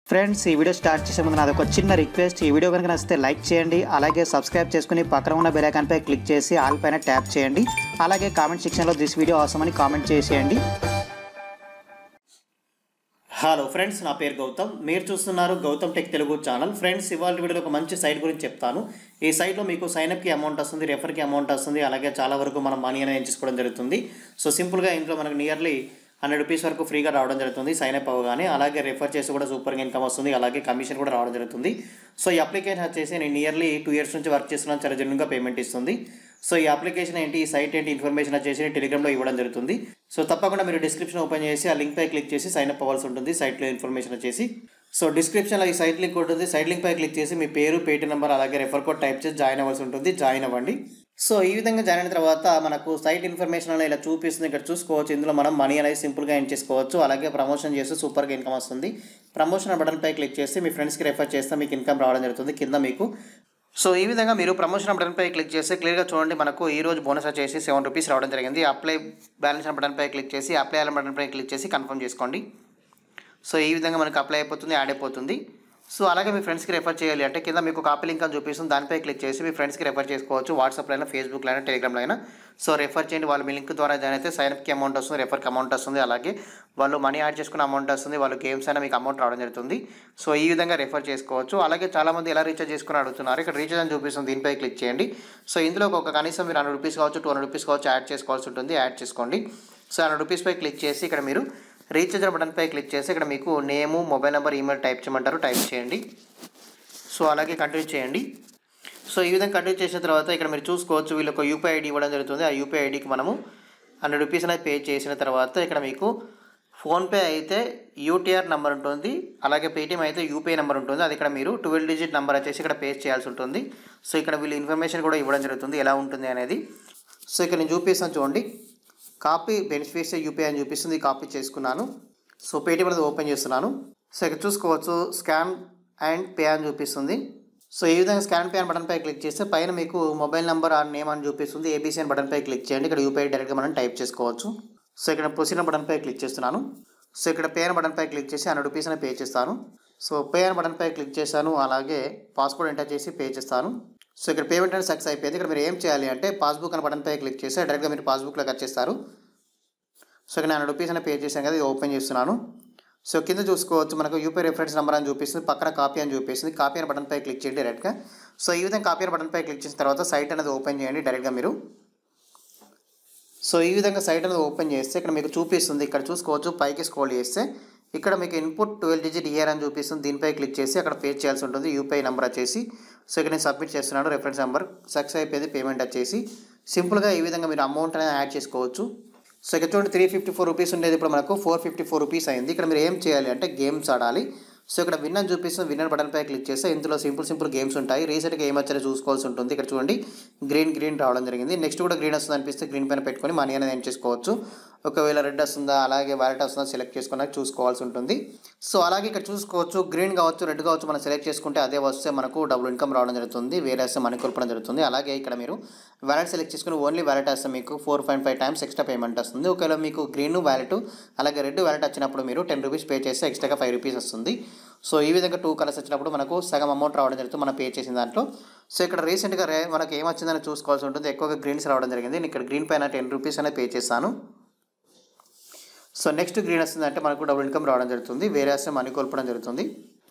Friends ఈ video start చేసే ముందు నాది ఒక చిన్న రిక్వెస్ట్. ఈ వీడియో కనుక నచ్చితే లైక్ చేయండి, అలాగే సబ్స్క్రైబ్ చేసుకుని పక్కన ఉన్న బెల్ ఐకాన్ పై క్లిక్ చేసి ఆల్ పైన ట్యాప్ చేయండి. అలాగే కామెంట్ సెక్షన్లో దిస్ వీడియో అవసరం అని కామెంట్ చేసేయండి. హలో ఫ్రెండ్స్, నా పేరు గౌతమ్. మీరు చూస్తున్నారు Gautam tech Telugu channel. Friends, ఇవాళ వీడియోలో ఒక మంచి సైట్ గురించి చెప్తాను. ఈ సైట్లో మీకు సైన్అప్కి అమౌంట్ వస్తుంది, రెఫర్కి అమౌంట్ వస్తుంది, అలాగే చాలా వరకు మనం మనీ అనేది ఎంచుకోవడం జరుగుతుంది. సో సింపుల్గా ఇంట్లో మనకు నియర్లీ 100 రూపీస్ వరకు ఫ్రీగా రావడం జరుగుతుంది సైన్అప్ అవ్వగానే. అలాగే రెఫర్ చేసి కూడా సూపర్గా ఇన్కమ్ వస్తుంది, అలాగే కమిషన్ కూడా రావడం జరుగుతుంది. సో ఈ అప్లికేషన్ వచ్చేసి నేను నియర్లీ 2 ఇయర్స్ నుంచి వర్క్ చేస్తున్నాను, చాలా జెన్యూన్గా పేమెంట్ ఇస్తుంది. సో ఈ అప్లికేషన్ ఏంటి, ఈ సైట్ ఏంటి, ఇన్ఫర్మేషన్ వచ్చేసి టెలిగ్రామ్లో ఇవ్వడం జరుగుతుంది. సో తప్పకుండా మీరు డిస్క్రిప్షన్ ఓపెన్ చేసి ఆ లింక్ పై క్లిక్ చేసి సైన్అప్ అవ్వాల్సి ఉంటుంది సైట్లో ఇన్ఫర్మేషన్ వచ్చేసి. సో డిస్క్రిప్షన్లో ఈ సైట్ లింక్ ఉంటుంది, సైట్ లింక్ పై క్లిక్ చేసి మీ పేరు, పేటీఎం నెంబర్, అలాగే రెఫర్ కోడ్ టైప్ చేసి జాయిన్ అవ్వాల్సి ఉంటుంది. జాయిన్ అవ్వండి. సో ఈ విధంగా జాయిన్ అయిన తర్వాత మనకు సైట్ ఇన్ఫర్మేషన్ అనేది ఇలా చూపిస్తుంది. ఇక్కడ చూసుకోవచ్చు, ఇందులో మనం మనీ అనేది సింపుల్గా ఎర్న్ చేసుకోవచ్చు. అలాగే ప్రమోషన్ చేస్తే సూపర్గా ఇన్కమ్ వస్తుంది. ప్రమోషన్ బటన్ పై క్లిక్ చేసి మీ ఫ్రెండ్స్కి రెఫర్ చేస్తే మీకు ఇన్కమ్ రావడం జరుగుతుంది కింద మీకు. సో ఈ విధంగా మీరు ప్రమోషన్ బటన్ పై క్లిక్ చేస్తే క్లియర్గా చూడండి, మనకు ఈ రోజు బోనస్ వచ్చేసి 7 రూపీస్ రావడం జరిగింది. అప్లై బ్యాలెన్స్ బటన్ పై క్లిక్ చేసి అప్లై బటన్ పై క్లిక్ చేసి కన్ఫర్మ్ చేసుకోండి. సో ఈ విధంగా మనకు అప్లై అయిపోతుంది, యాడ్ అయిపోతుంది. సో అలాగే మీ ఫ్రెండ్స్కి రెఫర్ చేయాలి అంటే కింద మీకు కాపీ లింక్ అని చూపిస్తుంది, దానిపై క్లిక్ చేసి మీ ఫ్రెండ్స్కి రెఫర్ చేసుకోవచ్చు. వాట్సాప్లో అయినా, ఫేస్బుక్లో అయినా, టెలిగ్రామ్లో అయినా. సో రెఫర్ చేయండి, వాళ్ళు మీ లింక్ ద్వారా జాయిన్ అయితే సైన్అప్కి అమౌంట్ వస్తుంది, రెఫర్కి అమౌంట్ వస్తుంది, అలాగే వాళ్ళు మనీ యాడ్ చేసుకున్న అమౌంట్ వస్తుంది, వాళ్ళు గేమ్స్ అయినా మీకు అమౌంట్ రావడం జరుగుతుంది. సో ఈ విధంగా రెఫర్ చేసుకోవచ్చు. అలాగే చాలామంది ఎలా రీఛార్జ్ చేసుకుని అడుగుతున్నారు, ఇక్కడ రీఛార్జ్ అని చూపిస్తుంది, దీనిపై క్లిక్ చేయండి. సో ఇందులో ఒక కనీసం మీరు 100 రూపీస్ కావచ్చు, 200 రూపీస్ కావచ్చు యాడ్ చేసుకోవాల్సి ఉంటుంది, యాడ్ చేసుకోండి. సో 100 రూపీస్ పై క్లిక్ చేసి ఇక్కడ మీరు రీఛార్జ్ బటన్ పై క్లిక్ చేసి ఇక్కడ మీకు name, mobile number, email type చేయమంటారు, టైప్ చేయండి. సో అలాగే కంటిన్యూ చేయండి. సో ఈ విధంగా కంటిన్యూ చేసిన తర్వాత ఇక్కడ మీరు చూసుకోవచ్చు, వీళ్ళు ఒక యూపీఐ ఐడి ఇవ్వడం జరుగుతుంది. ఆ యూపీఐ ఐడికి మనము 100 రూపీస్ అనేది పే చేసిన తర్వాత ఇక్కడ మీకు ఫోన్పే అయితే యూటీఆర్ నెంబర్ ఉంటుంది, అలాగే పేటీఎం అయితే యూపీఐ నెంబర్ ఉంటుంది. అది ఇక్కడ మీరు 12 డిజిట్ నెంబర్ వచ్చేసి ఇక్కడ పే చేయాల్సి ఉంటుంది. సో ఇక్కడ వీళ్ళు ఇన్ఫర్మేషన్ కూడా ఇవ్వడం జరుగుతుంది ఎలా ఉంటుంది అనేది. సో ఇక్కడ నేను చూపిస్తాను చూడండి, కాపీ బెనిఫిట్స్ యూపీఐ అని చూపిస్తుంది, కాపీ చేసుకున్నాను. సో పేటీఎం అనేది ఓపెన్ చేస్తున్నాను. సో ఇక్కడ చూసుకోవచ్చు స్కాన్ అండ్ పే అని చూపిస్తుంది. సో ఈ విధంగా స్కాన్ పే అని బటన్ పై క్లిక్ చేస్తే పైన మీకు మొబైల్ నెంబర్ ఆ నేమ్ అని చూపిస్తుంది, ఏబీసీ అని బటన్ పై క్లిక్ చేయండి. ఇక్కడ యూపీఐ డైరెక్ట్గా మనం టైప్ చేసుకోవచ్చు. సో ఇక్కడ ప్రొసీడ్ బటన్ పై క్లిక్ చేస్తున్నాను. సో ఇక్కడ పే అని బటన్ పై క్లిక్ చేసి 100 రూపీస్ అని పే చేస్తాను. సో పే అని బటన్ పై క్లిక్ చేశాను, అలాగే పాస్వర్డ్ ఎంటర్ చేసి పే చేస్తాను. సో ఇక్కడ పేమెంట్ అనేది సక్సెస్ అయిపోయింది. ఇక్కడ మీరు ఏం చేయాలి అంటే పాస్బుక్ అని బటన్ పై క్లిక్ చేసి డైరెక్ట్గా మీరు పాస్బుక్లోకి వచ్చేస్తారు. సో ఇక్కడ 100 రూపీస్ అని పే చేశాను కదా, ఇది ఓపెన్ చేస్తున్నాను. సో కింద చూసుకోవచ్చు మనకు యూపీఐ రిఫరెన్స్ నెంబర్ అని చూపిస్తుంది, పక్కన కాపీ అని చూపిస్తుంది. కాపీ అని బటన్ పై క్లిక్ చేయండి డైరెక్ట్గా. సో ఈ విధంగా కాపీ అని బటన్ పై క్లిక్ చేసిన తర్వాత సైట్ అనేది ఓపెన్ చేయండి డైరెక్ట్గా మీరు. సో ఈ విధంగా సైట్ అనేది ఓపెన్ చేస్తే ఇక్కడ మీకు చూపిస్తుంది, ఇక్కడ చూసుకోవచ్చు పైకి స్క్రోల్ చేస్తే ఇక్కడ మీకు ఇన్పుట్ 12 డిజిట్ ఇయర్ అని చూపిస్తుంది, దీనిపై క్లిక్ చేసి అక్కడ పే చేయాల్సి ఉంటుంది యూపీఐ నెంబర్ వచ్చేసి. సో ఇక్కడ నేను సబ్మిట్ చేస్తున్నాను, రెఫరెన్స్ నెంబర్ సక్సెస్ అయిపోయింది, పేమెంట్ వచ్చేసి. సింపుల్గా ఈ విధంగా మీరు అమౌంట్ అనేది యాడ్ చేసుకోవచ్చు. సో ఇక్కడ చూడండి 354 రూపీస్ ఉండేది ఇప్పుడు మనకు 454 రూపీస్ అయింది. ఇక్కడ మీరు ఏం చేయాలి అంటే గేమ్స్ ఆడాలి. సో ఇక్కడ విన్ అని చూపిస్తుంది, విన్నర్ బటన్ పై క్లిక్ చేస్తే ఇందులో సింపుల్ గేమ్స్ ఉంటాయి. రీసెంట్గా ఏం వచ్చారో చూసుకోవాల్సి ఉంటుంది. ఇక్కడ చూడండి గ్రీన్ రావడం జరిగింది. నెక్స్ట్ కూడా గ్రీన్ వస్తుంది అనిపిస్తే గ్రీన్ పైన పెట్టుకొని మనీ అనేది ఏం చేసుకోవచ్చు. ఒకవేళ రెడ్ వస్తుందా, అలాగే వైలెట్ వస్తుందా సెలెక్ట్ చేసుకున్నాక చూసుకోవాల్సి ఉంటుంది. సో అలాగే ఇక్కడ చూసుకోవచ్చు గ్రీన్ కావచ్చు, రెడ్ కావచ్చు, మనం సెలెక్ట్ చేసుకుంటే అదే వస్తే మనకు డబుల్ ఇన్కమ్ రావడం జరుగుతుంది, వేరే వస్తే మనీ కోల్పోవడం జరుగుతుంది. అలాగే ఇక్కడ మీరు వ్యాలెట్ సెలెక్ట్ చేసుకుని ఓన్లీ వ్యాలెట్ వస్తే మీకు 4.5 టైమ్స్ ఎక్స్ట్రా పేమెంట్ వస్తుంది. ఒకవేళ మీకు గ్రీన్ వ్యాలెట్ అలాగే రెడ్ వ్యాలెట్ వచ్చినప్పుడు మీరు 10 రూపీస్ పే చేస్తే ఎక్స్ట్రాగా 5 రూపీస్ వస్తుంది. సో ఈ విధంగా 2 కలర్స్ వచ్చినప్పుడు మనకు సగం అమౌంట్ రావడం జరుగుతుంది మనం పే చేసిన దాంట్లో. సో ఇక్కడ రీసెంట్గా మనకు ఏమొచ్చిందని చూసుకోవాల్సి ఉంటుంది. ఎక్కువగా గ్రీన్స్ రావడం జరిగింది. నేను ఇక్కడ గ్రీన్ పైన 10 రూపీస్ అనేది పే చేస్తాను. సో నెక్స్ట్ గ్రీన్ వస్తుందంటే మనకు డబుల్ ఇన్కమ్ రావడం జరుగుతుంది, వేరే వస్తే మనీ కోల్పోవడం జరుగుతుంది.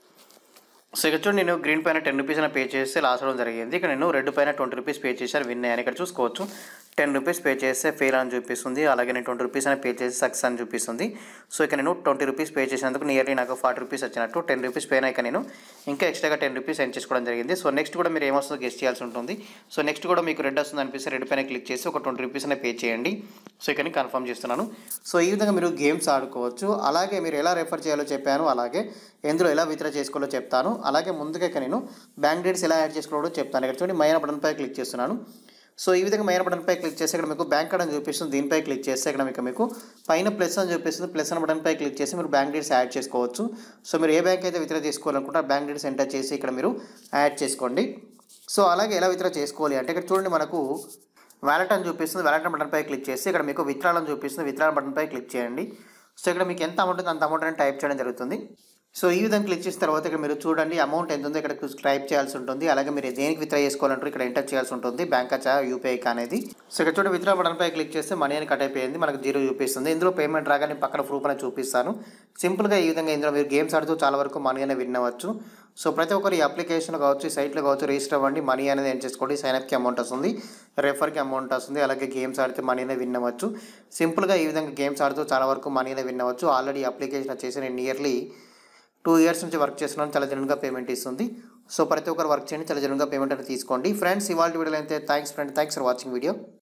సో ఇక్కడ చూడండి నేను గ్రీన్ పైన 10 రూపీస్ అయినా పే చేస్తే లాస్ అవ్వడం జరిగింది. ఇక్కడ నేను రెడ్ పైన 20 రూపీస్ పే చేశాను, విన్ అయ్యాను. ఇక్కడ చూసుకోవచ్చు 10 రూపీస్ పే చేస్తే ఫెయిల్ అని చూపిస్తుంది, అలాగే నేను 20 రూపీస్ అయినా పే చేసి సక్సెస్ అని చూపిస్తుంది. సో ఇక్కడ నేను 20 రూపీస్ పే చేసినందుకు నియర్లీ నాకు 40 రూపీస్ వచ్చినట్టు. 10 రూపీస్ పే అయినా నేను ఇంకా ఎక్స్ట్రాగా 10 రూపీస్ ఎర్న్ చేసుకోవడం జరిగింది. సో నెక్స్ట్ కూడా మీరు ఏమొస్తుందో గెస్ట్ చేయాల్సి ఉంటుంది. సో నెక్స్ట్ కూడా మీకు రెడ్ వస్తుంది అనిపిస్తే రెడ్ పైన క్లిక్ చేసి ఒక 20 రూపీస్ అయినా పే చేయండి. సో ఇక్కడ కన్ఫర్మ్ చేస్తున్నాను. సో ఈ విధంగా మీరు గేమ్స్ ఆడుకోవచ్చు. అలాగే మీరు ఎలా రెఫర్ చేయాలో చెప్పాను, అలాగే ఎందులో ఎలా విత్డ్రా చేసుకోవాలో చెప్తాను. అలాగే ముందుగా నేను బ్యాంక్ డీటెయిల్స్ ఎలా యాడ్ చేసుకోవాలో చెప్తాను. ఇక్కడ చూడండి మైనా బటన్ పై క్లిక్ చేస్తున్నాను. సో ఈ విధంగా మైనా బటన్ పై క్లిక్ చేస్తే ఇక్కడ మీకు బ్యాంక్ కార్డ్ అని చూపిస్తుంది, దీనిపై క్లిక్ చేస్తే ఇక్కడ మీకు పైన ప్లస్ అని చూపిస్తుంది, ప్లస్ అని బటన్ పై క్లిక్ చేసి మీరు బ్యాంక్ డీటెయిల్స్ యాడ్ చేసుకోవచ్చు. సో మీరు ఏ బ్యాంక్ అయితే విత్డ్రా చేసుకోవాలనుకుంటే బ్యాంక్ డీటెయిల్స్ ఎంటర్ చేసి ఇక్కడ మీరు యాడ్ చేసుకోండి. సో అలాగే ఎలా విత్డ్రా చేసుకోవాలి అంటే ఇక్కడ చూడండి మనకు వ్యాలెట్ అని చూపిస్తుంది, వ్యాలెట్ బటన్ పై క్లిక్ చేసి ఇక్కడ మీకు విత్డ్రాల్ అని చూపిస్తుంది, విత్డ్రాల్ బటన్ పై క్లిక్ చేయండి. సో ఇక్కడ మీకు ఎంత అమౌంట్ ఉంది అంత అమౌంట్ అని టైప్ చేయడం జరుగుతుంది. సో ఈ విధంగా క్లిక్ చేసిన తర్వాత ఇక్కడ మీరు చూడండి అమౌంట్ ఎంత ఉందో ఇక్కడ టైప్ చేయాల్సి ఉంటుంది. అలాగే మీరు దేనికి విత్డ్రా చేసుకోవాలంటారు ఇక్కడ ఎంటర్ చేయాల్సి ఉంటుంది, బ్యాంక్ చా యూపీఐ అనేది. సో ఇక్కడ చూడండి విత్డ్రా బటన్ పై క్లిక్ చేస్తే మనీ అని కట్ అయిపోయింది, మనకు 0 చూపిస్తుంది. ఇందులో పేమెంట్ రాగానే పక్కన ప్రూఫ్ అనేది చూపిస్తాను. సింపుల్గా ఈ విధంగా ఇందులో మీరు గేమ్స్ ఆడుతూ చాలా వరకు మనీ అనేది విన్ అవ్వచ్చు. సో ప్రతి ఒక్కరు ఈ అప్లికేషన్ కావచ్చు, ఈ సైట్లో కావచ్చు రిజిస్టర్ అవ్వండి, మనీ అనేది ఏం చేసుకోండి. సైన్అప్కి అమౌంట్ వస్తుంది, రెఫర్కి అమౌంట్ వస్తుంది, అలాగే గేమ్స్ ఆడితే మనీ అనేది విన్ అవ్వచ్చు. సింపుల్గా ఈ విధంగా గేమ్స్ ఆడుతూ చాలా వరకు మనీ అనేది విన్ అవ్వచ్చు. ఆల్రెడీ అప్లికేషన్ వచ్చేసి నేను నియర్లీ 2 years నుంచి వర్క్ చేస్తున్నాను, చాలా జెన్యూన్గా పేమెంట్ ఇస్తుంది. సో ప్రతి ఒక్కరు వర్క్ చేయండి, చాలా జెన్యూన్గా పేమెంట్ అనేది తీసుకోండి. ఫ్రెండ్స్ ఇవాళ వీడియోలో అయితే థ్యాంక్స్ ఫర్ వాచింగ్ వీడియో.